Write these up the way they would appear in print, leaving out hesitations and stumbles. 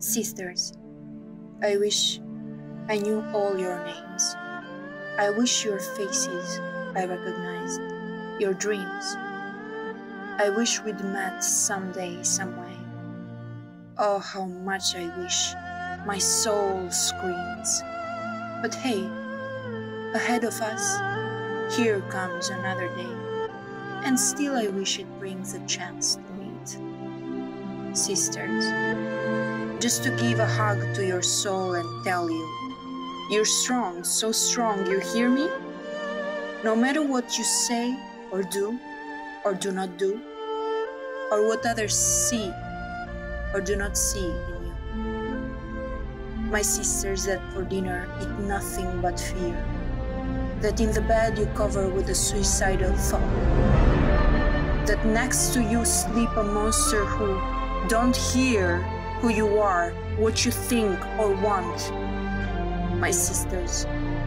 Sisters, I wish I knew all your names. I wish your faces I recognized, your dreams. I wish we'd met someday, someway. Oh, how much I wish, my soul screams. But hey, ahead of us, here comes another day, and still I wish it brings a chance to meet. Sisters, just to give a hug to your soul and tell you, you're strong, so strong, you hear me? No matter what you say or do not do, or what others see or do not see in you. My sisters that for dinner eat nothing but fear, that in the bed you cover with a suicidal thought, that next to you sleep a monster who don't hear who you are, what you think or want. My sisters,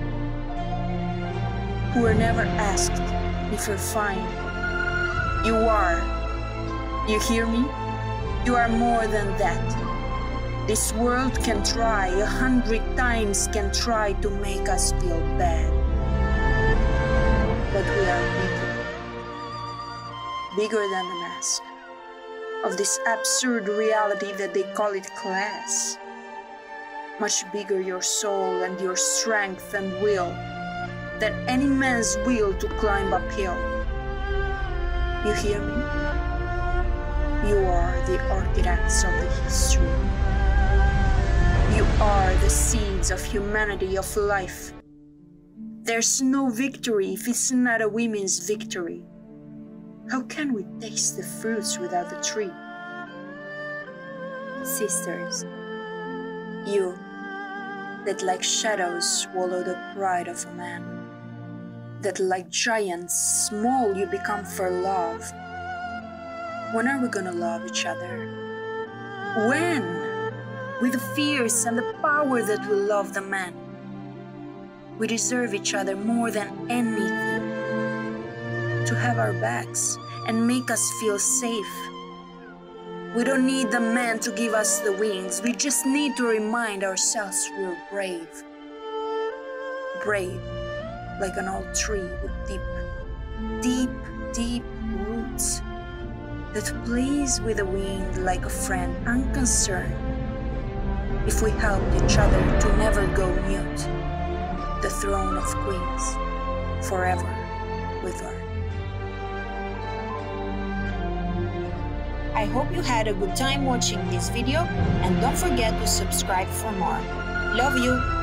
who were never asked if you're fine. You are. You hear me? You are more than that. This world can try 100 times, can try to make us feel bad. But we are bigger than the mask of this absurd reality that they call it class. Much bigger your soul and your strength and will than any man's will to climb uphill. You hear me? You are the architects of the history. You are the seeds of humanity, of life. There's no victory if it's not a women's victory. How can we taste the fruits without the tree? Sisters, you that like shadows swallow the pride of a man, that like giants small you become for love. When are we gonna love each other? When? With the fears and the power that will love the man. We deserve each other more than anything. To have our backs and make us feel safe. We don't need the man to give us the wings. We just need to remind ourselves we're brave. Brave, like an old tree with deep roots that plays with the wind like a friend, unconcerned. If we helped each other to never go mute, the throne of queens, forever with her. I hope you had a good time watching this video, and don't forget to subscribe for more. Love you!